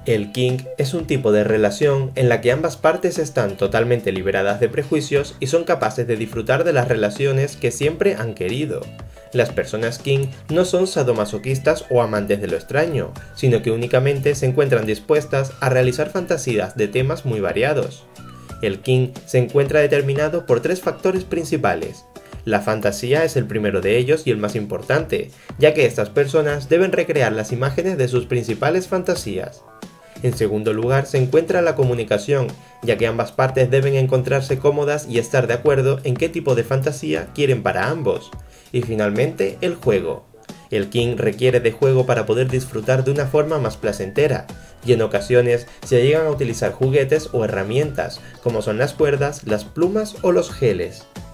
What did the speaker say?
El kink es un tipo de relación en la que ambas partes están totalmente liberadas de prejuicios y son capaces de disfrutar de las relaciones que siempre han querido. Las personas kink no son sadomasoquistas o amantes de lo extraño, sino que únicamente se encuentran dispuestas a realizar fantasías de temas muy variados. El kink se encuentra determinado por tres factores principales. La fantasía es el primero de ellos y el más importante, ya que estas personas deben recrear las imágenes de sus principales fantasías. En segundo lugar se encuentra la comunicación, ya que ambas partes deben encontrarse cómodas y estar de acuerdo en qué tipo de fantasía quieren para ambos. Y finalmente, el juego. El kink requiere de juego para poder disfrutar de una forma más placentera, y en ocasiones se llegan a utilizar juguetes o herramientas, como son las cuerdas, las plumas o los geles.